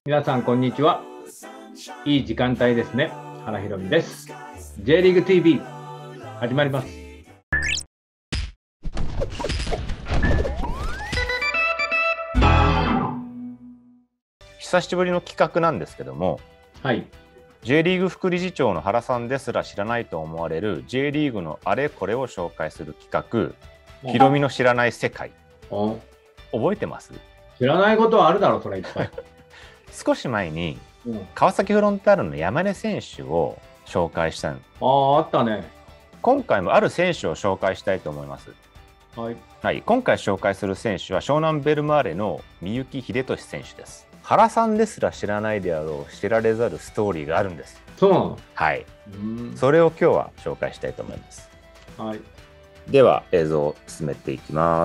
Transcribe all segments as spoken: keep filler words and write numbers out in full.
皆さんこんにちは。いい時間帯ですね。原ひろみです。 J リーグ ティーブイ 始まります。 久しぶりの企画なんですけども、 はい、 J リーグ副理事長の原さんですら知らないと思われる J リーグのあれこれを紹介する企画、ひろみの知らない世界。 お覚えてます？ 知らないことはあるだろう、それいっぱい。 少し前にうん、 川崎フロンターレの山根選手を紹介したの。 ああ、あったね。 今回もある選手を紹介したいと思います。 はい、 はい、今回紹介する選手は湘南ベルマーレの三幸秀俊選手です。原さんですら知らないであろう知られざるストーリーがあるんです。 そうなの？ はい、 うーん、 それを今日は紹介したいと思います。 はい、 では映像を進めていきます。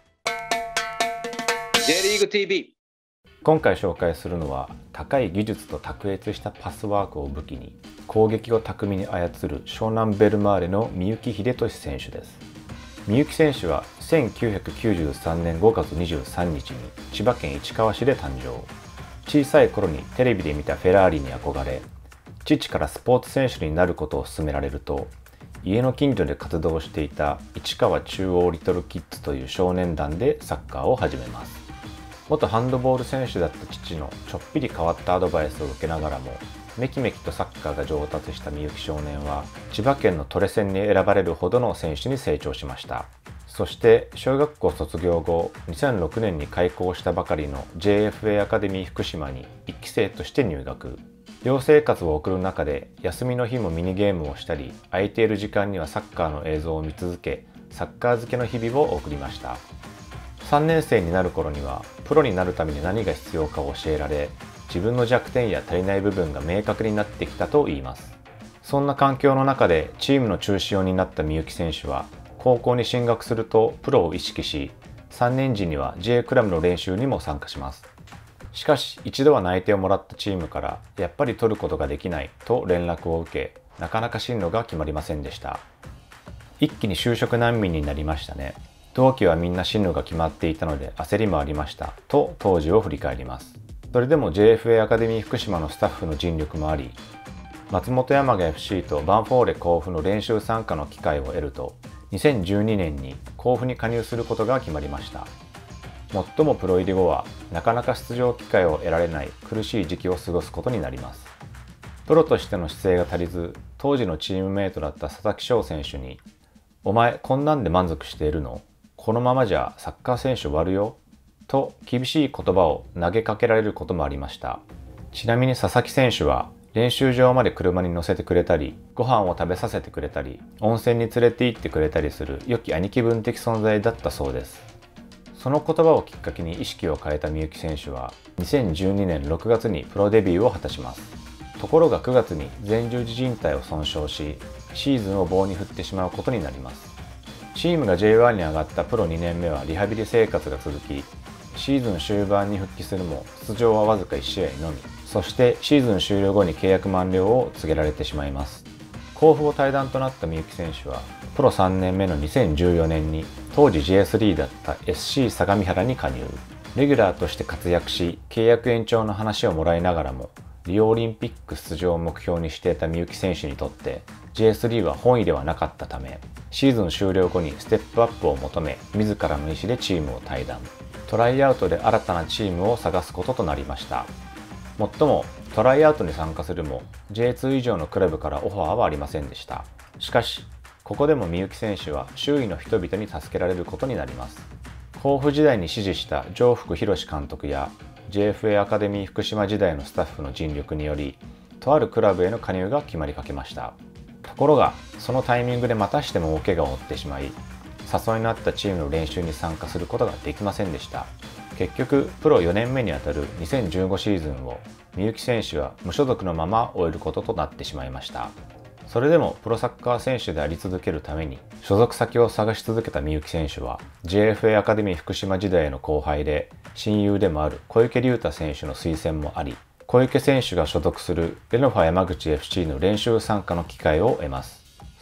J リーグ ティーブイ。 今回紹介するのは高い技術と卓越したパスワークを武器に攻撃を巧みに操る湘南ベルマーレの三幸秀俊選手です。三幸選手はせんきゅうひゃくきゅうじゅうさんねんごがつにじゅうさんにちに千葉県市川市で誕生。小さい頃にテレビで見たフェラーリに憧れ、父からスポーツ選手になることを勧められると、家の近所で活動していた市川中央リトルキッズという少年団でサッカーを始めます。元ハンドボール選手だった父のちょっぴり変わったアドバイスを受けながらもめきめきとサッカーが上達した三幸少年は千葉県のトレセンに選ばれるほどの選手に成長しました。そして小学校卒業後にせんろくねんに開校したばかりの ジェイエフエー アカデミー福島にいっき生として入学。寮生活を送る中で休みの日もミニゲームをしたり、空いている時間にはサッカーの映像を見続け、サッカー漬けの日々を送りました。さんねん生になる頃にはプロになるために何が必要かを教えられ、自分の弱点や足りない部分が明確になってきたといいます。そんな環境の中でチームの中心を担った三幸選手は高校に進学するとプロを意識し、さんねん時には J クラブの練習にも参加します。しかし一度は内定をもらったチームからやっぱり取ることができないと連絡を受け、なかなか進路が決まりませんでした。一気に就職難民になりましたね。同期はみんな進路が決まっていたので焦りもありましたと当時を振り返ります。それでも ジェイエフエー アカデミー福島のスタッフの尽力もあり、松本山雅 エフシー とバンフォーレ甲府の練習参加の機会を得ると、にせんじゅうにねんに甲府に加入することが決まりました。もっともプロ入り後はなかなか出場機会を得られない苦しい時期を過ごすことになります。プロとしての姿勢が足りず、当時のチームメイトだった佐々木翔選手に「お前こんなんで満足しているの？このままじゃサッカー選手終わるよ」と厳しい言葉を投げかけられることもありました。ちなみに佐々木選手は練習場まで車に乗せてくれたり、ご飯を食べさせてくれたり、温泉に連れて行ってくれたりする良き兄貴分的存在だったそうです。その言葉をきっかけに意識を変えた三幸選手はにせんじゅうにねんろくがつにプロデビューを果たします。ところがくがつに前十字靭帯を損傷し、シーズンを棒に振ってしまうことになります。チームが ジェイワン に上がったプロにねんめはリハビリ生活が続き、シーズン終盤に復帰するも出場はわずかいち試合のみ。そしてシーズン終了後に契約満了を告げられてしまいます。甲府を退団となった三幸選手はプロさんねんめのにせんじゅうよねんに当時 ジェイスリー だった エスシー 相模原に加入。レギュラーとして活躍し、契約延長の話をもらいながらもリオオリンピック出場を目標にしていた三幸選手にとって ジェイスリー は本意ではなかったため、シーズン終了後にステップアップを求め自らの意思でチームを退団。トライアウトで新たなチームを探すこととなりました。もっともトライアウトに参加するも ジェイツー 以上のクラブからオファーはありませんでした。しかしここでも三幸選手は周囲の人々に助けられることになります。甲府時代に指示した城福博監督や ジェイエフエー アカデミー福島時代のスタッフの尽力により、とあるクラブへの加入が決まりかけました。ところがそのタイミングでまたしても大怪我を負ってしまい、誘いのあったチームの練習に参加することができませんでした。結局プロよねんめにあたるにせんじゅうごシーズンを三幸選手は無所属のまま終えることとなってしまいました。それでもプロサッカー選手であり続けるために所属先を探し続けた三幸選手は ジェイエフエー アカデミー福島時代の後輩で親友でもある小池龍太選手の推薦もあり、小池選手が所属するレノファ山口 エフシー の練習参加の機会を得ます。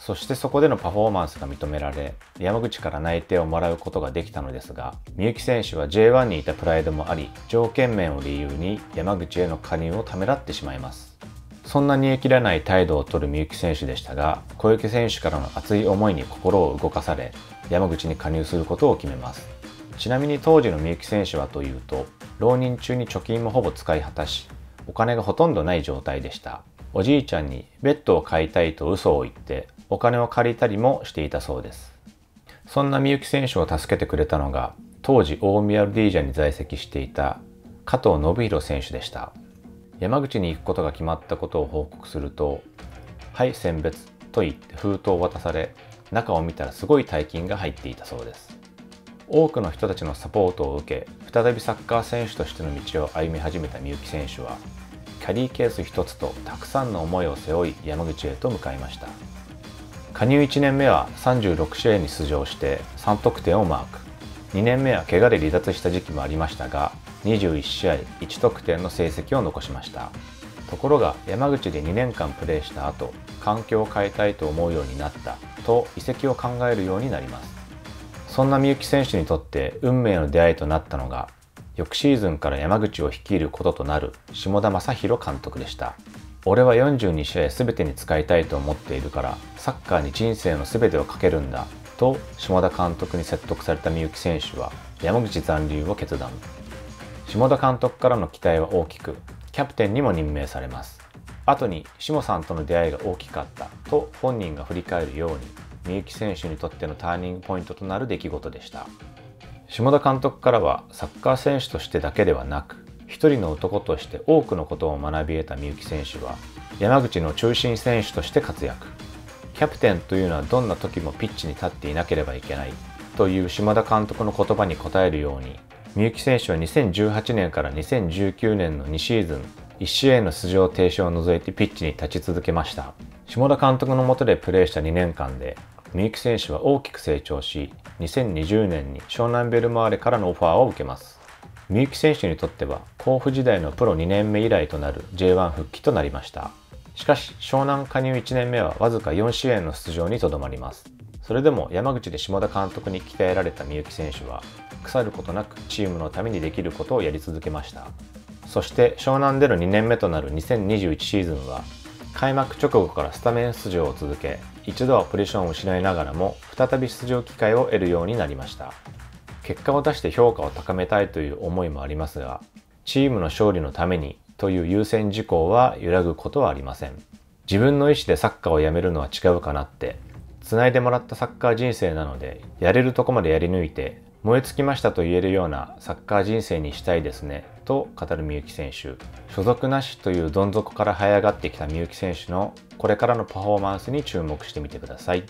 そしてそこでのパフォーマンスが認められ、山口から内定をもらうことができたのですが、みゆき選手は ジェイワン にいたプライドもあり、条件面を理由に山口への加入をためらってしまいます。そんな煮え切らない態度を取るみゆき選手でしたが、小池選手からの熱い思いに心を動かされ、山口に加入することを決めます。ちなみに当時のみゆき選手はというと、浪人中に貯金もほぼ使い果たし、お金がほとんどない状態でした。おじいちゃんにベッドを買いたいと嘘を言って、お金を借りたりもしていたそうです。そんなみゆき選手を助けてくれたのが、当時大宮ルディージャに在籍していた加藤信弘選手でした。山口に行くことが決まったことを報告すると、はい選別と言って封筒を渡され、中を見たらすごい大金が入っていたそうです。多くの人たちのサポートを受け、再びサッカー選手としての道を歩み始めたみゆき選手は、キャリーケース一つとたくさんの思いを背負い山口へと向かいました。加入いちねんめはさんじゅうろくしあいに出場してさんとくてんをマーク。にねんめは怪我で離脱した時期もありましたが、にじゅういちしあいいちとくてんの成績を残しました。ところが山口でにねんかんプレーした後、環境を変えたいと思うようになったと移籍を考えるようになります。そんなみゆき選手にとって運命の出会いとなったのが、翌シーズンから山口を率いることとなる下田正宏監督でした。俺はよんじゅうにしあい全てに使いたいと思っているから、サッカーに人生の全てをかけるんだと下田監督に説得されたみゆき選手は山口残留を決断。下田監督からの期待は大きく、キャプテンにも任命されます。後に下さんとの出会いが大きかったと本人が振り返るように、みゆき選手にとってのターニングポイントとなる出来事でした。下田監督からはサッカー選手としてだけではなく、一人の男として多くのことを学び得たみゆき選手は山口の中心選手として活躍。キャプテンというのはどんな時もピッチに立っていなければいけないという下田監督の言葉に応えるように、みゆき選手はにせんじゅうはちねんからにせんじゅうきゅうねんのにシーズン、いちしあいの出場停止を除いてピッチに立ち続けました。下田監督の下でプレーしたにねんかんでみゆき選手は大きく成長し、にせんにじゅうねんに湘南ベルマーレからのオファーを受けます。みゆき選手にとっては甲府時代のプロにねんめ以来となる ジェイワン 復帰となりました。しかし湘南加入いちねんめはわずかよんしあいの出場にとどまります。それでも山口で下田監督に鍛えられたみゆき選手は腐ることなくチームのためにできることをやり続けました。そして湘南でのにねんめとなるにせんにじゅういちシーズンは開幕直後からスタメン出場を続け、一度はポジションを失いながらも再び出場機会を得るようになりました。結果を出して評価を高めたいという思いもありますが、チームの勝利のためにという優先事項は揺らぐことはありません。自分の意思でサッカーをやめるのは違うかなって、繋いでもらったサッカー人生なので、やれるとこまでやり抜いて、燃え尽きましたと言えるようなサッカー人生にしたいですね、と語るみゆき選手。所属なしというどん底から這い上がってきたみゆき選手のこれからのパフォーマンスに注目してみてください。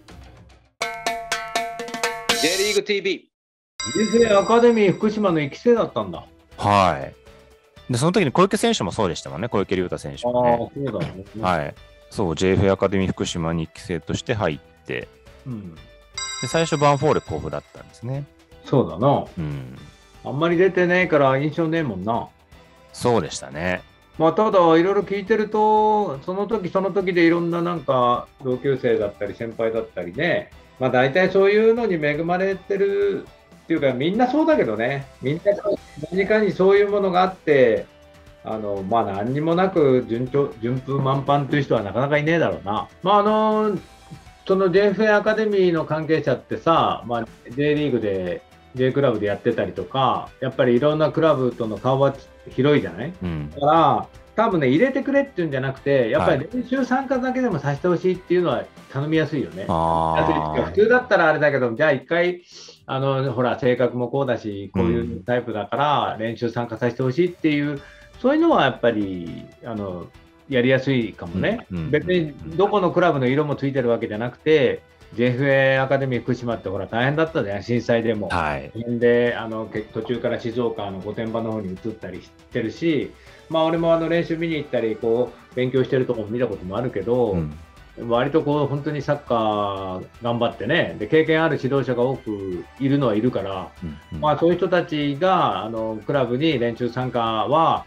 J リーグ ティービー。ジェイエフエー アカデミー福島のいちせいだったんだ。 はい。で、その時に小池選手もそうでしたもんね、小池龍太選手もね。 ああ、そうだね。 はい。そう、ジェイエフエー アカデミー福島にいっきせいとして入って、うん、で最初バンフォーレ甲府だったんですね。 そうだな。 うん。 あんまり出てねえから印象ねえもんな。 そうでしたね。 まあ、ただいろいろ聞いてると、その時その時でいろんななんか同級生だったり先輩だったりね、まあ大体そういうのに恵まれてるっていうか、みんなそうだけどね、みんな何かにそういうものがあって、あのまあ何にもなく順調順風満帆という人はなかなかいねえだろうな。まああのその ジェイエフエー アカデミーの関係者ってさ、まあ、J リーグで J クラブでやってたりとか、やっぱりいろんなクラブとの顔は広いじゃない、うん、だから多分ね、入れてくれっていうんじゃなくて、やっぱり練習参加だけでもさせてほしいっていうのは頼みやすいよね。はい、普通だったらあれだけど、じゃあ一回あのほら性格もこうだし、こういうタイプだから練習参加させてほしいっていう、うん、そういうのはやっぱりあのやりやすいかもね、うんうん、別にどこのクラブの色もついてるわけじゃなくて、ジェイエフエー アカデミー福島ってほら大変だったじゃん、震災でも。はい、であの途中から静岡の御殿場の方に移ったりしてるし、まあ、俺もあの練習見に行ったりこう勉強してるところも見たこともあるけど、うん、割とこう本当にサッカー頑張ってね、で経験ある指導者が多くいるのはいるから、うんうん、まあ、そういう人たちがあのクラブに練習参加は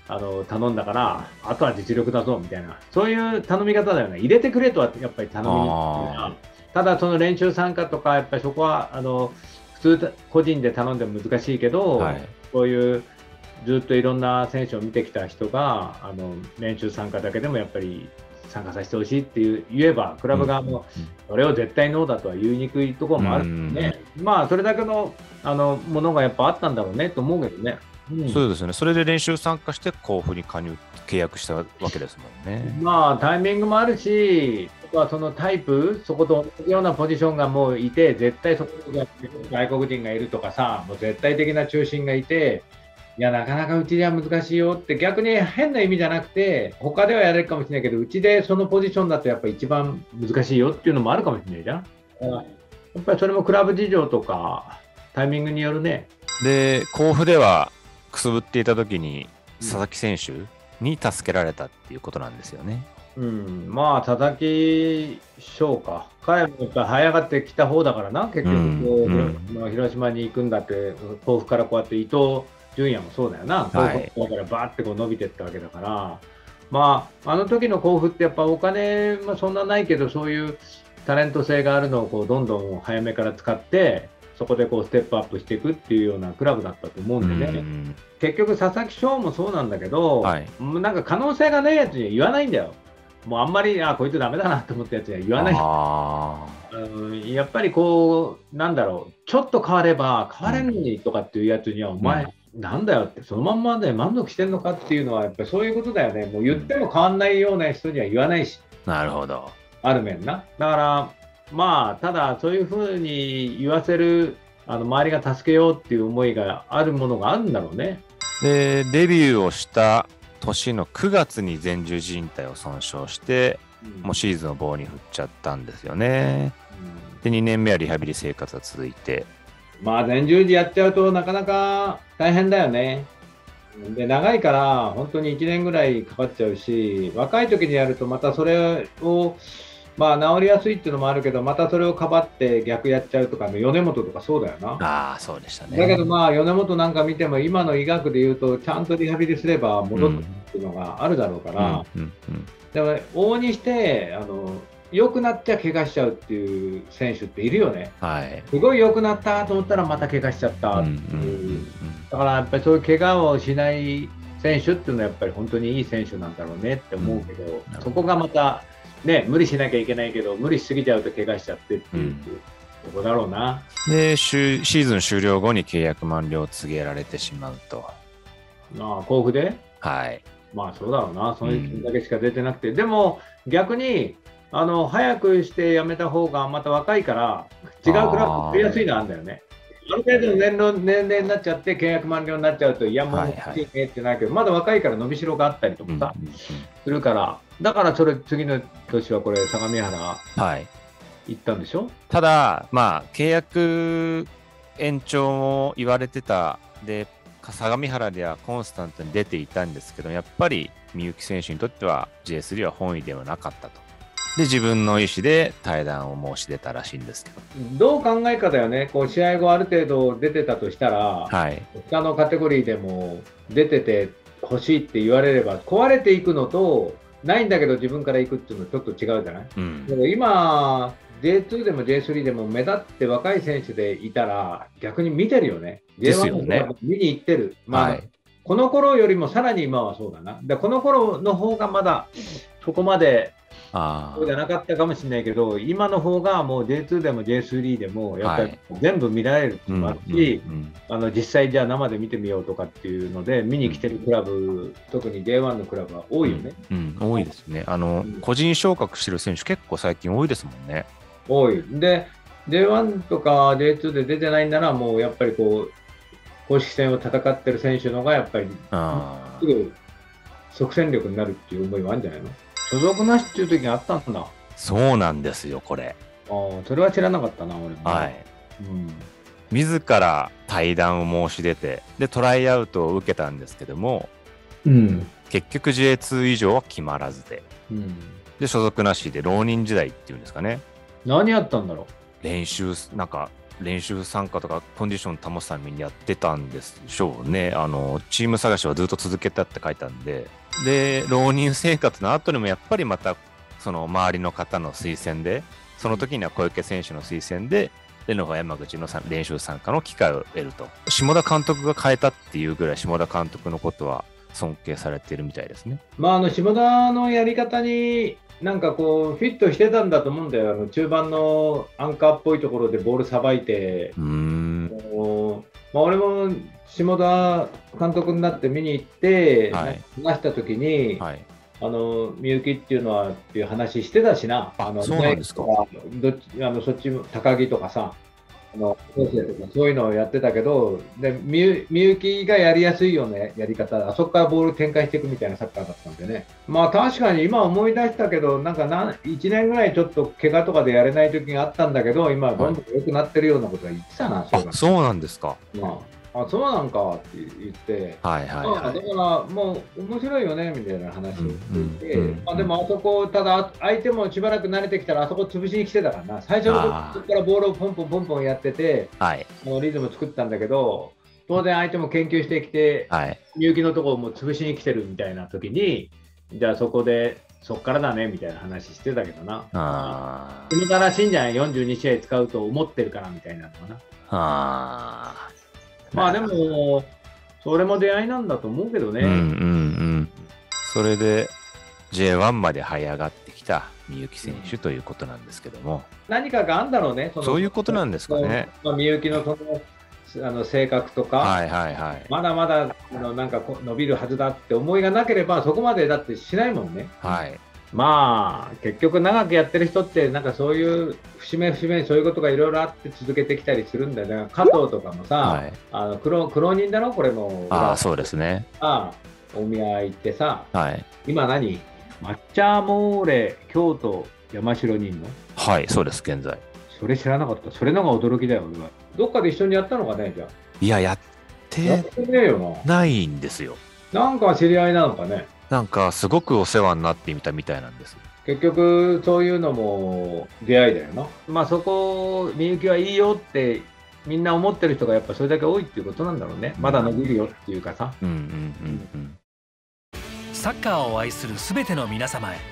あの頼んだからあとは実力だぞみたいな、そういう頼み方だよね。入れてくれとはやっぱり頼みにくい。ただその練習参加とかやっぱりそこはあの普通個人で頼んでも難しいけど、はい、こういうずっといろんな選手を見てきた人があの練習参加だけでもやっぱり参加させてほしいっていう言えば、クラブ側もそれを絶対ノーだとは言いにくいところもあるんでね、うん、まあそれだけのあのものがやっぱあったんだろうねと思うけどね。 うん、そうですよね。それで練習参加して甲府に加入契約したわけですもんね。 まあタイミングもあるし、あとはそのタイプ、そこと同じようなポジションがもういて、絶対そこに外国人がいるとかさ、もう絶対的な中心がいて、いやなかなかうちでは難しいよって、逆に変な意味じゃなくて、他ではやれるかもしれないけど、うちでそのポジションだとやっぱ一番難しいよっていうのもあるかもしれないじゃん。やっぱりそれもクラブ事情とかタイミングによるね。 で、甲府ではくすぶっていた時に佐々木選手に助けられたっていうことなんですよね。 うん、まあ佐々木翔か、彼もやっぱ早がってきた方だからな、結局、うんうん、広島に行くんだって、甲府からこうやって伊藤純也もそうだよな、甲府だからバーってこう伸びていったわけだから、まあ、あの時の甲府ってやっぱお金もそんなないけど、そういうタレント性があるのをこうどんどん早めから使って、そこでこうステップアップしていくっていうようなクラブだったと思うんでね、うん、結局、佐々木翔もそうなんだけど、はい、なんか可能性がないやつには言わないんだよ。もうあんまり、あ、こいつダメだなと思ったやつには言わない。あ、うん、やっぱりこう、なんだろう、ちょっと変われば変われんのにとかっていうやつには、うん、お前、なんだよって、そのまんまで満足してんのかっていうのは、やっぱりそういうことだよね。もう言っても変わんないような人には言わないし。 なるほど。 ある面な。だから、まあ、ただ、そういうふうに言わせる、あの周りが助けようっていう思いがあるものがあるんだろうね。 で、デビューをした年のくがつに前十字靭帯を損傷して、うん、もうシーズンを棒に振っちゃったんですよね。うん、で、にねんめはリハビリ生活が続いて。 まあ、前十字やっちゃうとなかなか大変だよね。で、長いから本当にいちねんぐらいかかっちゃうし、若い時にやるとまたそれを、まあ、治りやすいっていうのもあるけど、またそれをかばって逆やっちゃうとか、ね、米本とかそうだよな。 ああ、そうでしたね。 だけど、まあ、米本なんか見ても、今の医学でいうと、ちゃんとリハビリすれば戻ってくるのがあるだろうから、うんうんうんうん、でも、往々にして、あの、良くなっちゃ怪我しちゃうっていう選手っているよね。はい、すごい良くなったと思ったら、また怪我しちゃったっていう。うんうんうん、だから、やっぱりそういう怪我をしない選手っていうのは、やっぱり本当にいい選手なんだろうねって思うけど、うん、そこがまた、ね、無理しなきゃいけないけど、無理しすぎちゃうと怪我しちゃってっていう、うん、そこだろうな。 で、シーズン終了後に契約満了を告げられてしまうと。 まあ、甲府ではい。まあ、そうだろうな。それだけしか出てなくて。うん、でも、逆に、あの、早くして辞めた方がまた若いから、違うクラブ取りやすいのあるんだよね。ある程度の年齢年齢になっちゃって、契約満了になっちゃうと、いや、もういいねってなるけど、はいはい、まだ若いから伸びしろがあったりとかさ、うんうんうん、するから、だからそれ、次の年はこれ、相模原行ったんでしょ、はい、 ただ、まあ、契約延長も言われてた、で、相模原ではコンスタントに出ていたんですけど、やっぱり、みゆき選手にとっては ジェイスリー は本意ではなかったと。で、自分の意思で退団を申し出たらしいんですけど。 どう考えかだよね。こう試合後ある程度出てたとしたら、はい、他のカテゴリーでも出てて欲しいって言われれば、壊れていくのと、ないんだけど自分から行くっていうのはちょっと違うじゃない、うん、でも今、ジェイツー でも ジェイスリー でも目立って若い選手でいたら、逆に見てるよね。 ですよね。 見に行ってる。まあ、はい、この頃よりもさらに今はそうだな。でこの頃の方がまだそこまでそうじゃなかったかもしれないけど、今の方がもう ジェイツー でも ジェイスリー でもやっぱり全部見られるっていうのもあるし、あの実際じゃあ生で見てみようとかっていうので見に来てるクラブ、特に ジェイワン のクラブは多いよね。 うんうん、多いですね。あの、うん、個人昇格してる選手結構最近多いですもんね。 多い。で ジェイワン とか ジェイツー で出てないんならもうやっぱりこう公式戦を戦ってる選手の方がやっぱりすぐ即戦力になるっていう思いはあるんじゃないの？所属なしっていう時があったんだ。 そうなんですよ、これ。 ああ、それは知らなかったな、俺も。 はい。うん、自ら退団を申し出て、で、トライアウトを受けたんですけども、うん、結局 ジェイツー 以上は決まらずで、うん、で、所属なしで浪人時代っていうんですかね。 何やったんだろう。練習、なんか、 練習参加とかコンディション保つためにやってたんでしょうね。あのチーム探しはずっと続けたって書いたんで、で浪人生活の後にもやっぱりまたその周りの方の推薦で、その時には小池選手の推薦でレノファ山口の練習参加の機会を得ると。下田監督が変えたっていうぐらい下田監督のことは尊敬されているみたいですね。 まあ、あの下田のやり方になんかこうフィットしてたんだと思うんだよ。あの中盤のアンカーっぽいところでボールさばいて、 うーん、 まあ、俺も下田監督になって見に行って、 はい、 話した時に、はい、あのみゆきっていうのはっていう話してたしな。 あのそうなんですか。 どっちあのそっちも高木とかさ、あの高生とかそういうのをやってたけど、でみゆ、みゆきがやりやすいようなやり方、あそこからボール展開していくみたいなサッカーだったんでね。まあ確かに今思い出したけど、なんかないちねんぐらいちょっと怪我とかでやれない時があったんだけど、今はどんどん良くなってるようなことは言ってたな。 はい、そうあ、そうなんですか。 まああ、そうなんかって言って、 はいはいはい、 だからもう面白いよねみたいな話をしていて、まあでもあそこ、ただ相手もしばらく慣れてきたらあそこ潰しに来てたからな、最初のとこからボールをポンポンポンポンやってて、はい、あのリズム作ったんだけど、当然相手も研究してきて、はい、みゆきのところも潰しに来てるみたいな時に、じゃあそこで、そっからだねみたいな話してたけどな。ああ。君からしいんじゃない ?よんじゅうに 試合使うと思ってるからみたいなのかな。ああ。まあでも、それも出会いなんだと思うけどね。うんうんうん。 それで ジェイワン まで這い上がってきたみゆき選手ということなんですけども。 何かがあるんだろうね。 そのそういうことなんですかね。 まあ、みゆきのそのあの性格とか、はいはいはい、まだまだあのなんか伸びるはずだって思いがなければ、そこまでだってしないもんね。はい。まあ結局長くやってる人ってなんかそういう節目節目にそういうことがいろいろあって続けてきたりするんだよね。加藤とかもさ、はい、あの苦労苦労人だろこれも。 ああそうですね。 ああ大宮行ってさ、 はい、 今何抹茶モーレ京都山城にいんの？ はいそうです現在。 それ知らなかった。それのが驚きだよ俺は。どっかで一緒にやったのかねじゃあ。 いややってないんですよ。 なんか知り合いなのかね。 なんかすごくお世話になってみたみたいなんです。 結局そういうのも出会いだよな。まあそこみゆきはいいよってみんな思ってる人がやっぱそれだけ多いっていうことなんだろうね。まだ伸びるよっていうかさ。うんうんうんうん。 サッカーを愛するすべての皆様へ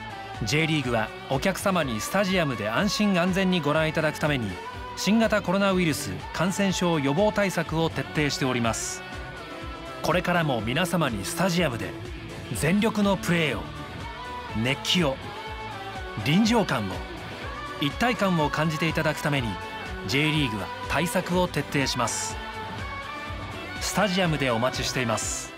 J リーグはお客様にスタジアムで安心安全にご覧いただくために新型コロナウイルス感染症予防対策を徹底しております。これからも皆様にスタジアムで全力のプレーを、熱気を、臨場感を、一体感を感じていただくために J リーグは対策を徹底します。スタジアムでお待ちしています。